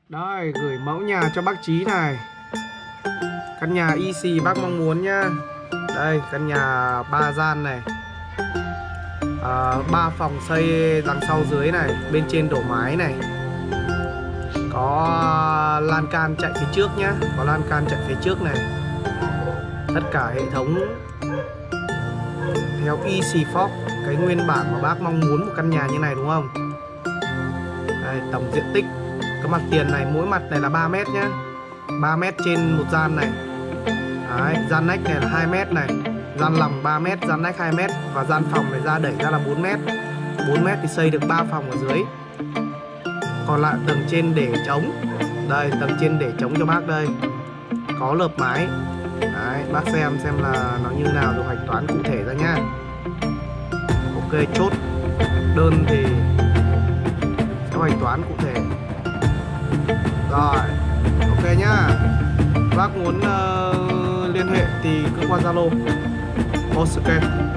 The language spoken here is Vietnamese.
Đây, gửi mẫu nhà cho bác Chí này. Căn nhà y xì bác mong muốn nhá. Đây, căn nhà 3 gian này, 3 phòng xây đằng sau dưới này, bên trên đổ mái này. Có lan can chạy phía trước nhá, có lan can chạy phía trước này. Tất cả hệ thống theo Easy Fox, cái nguyên bản mà bác mong muốn một căn nhà như này đúng không? Đây, tổng diện tích cái mặt tiền này, mỗi mặt này là 3 mét nhá, 3 mét trên một gian này. Đấy, gian nách này là 2 mét này, gian lòng 3 mét, gian nách 2 mét, và gian phòng này ra đẩy ra là 4 mét. 4 mét thì xây được 3 phòng ở dưới. Còn lại tầng trên để trống. Đây, tầng trên để trống cho bác đây. Có lợp mái. Đấy, bác xem là nó như nào rồi hạch toán cụ thể ra nha. Ok, chốt đơn thì sẽ hoạch toán cụ thể. Rồi, ok nhá. Bác muốn liên hệ thì cứ qua Zalo. Ok.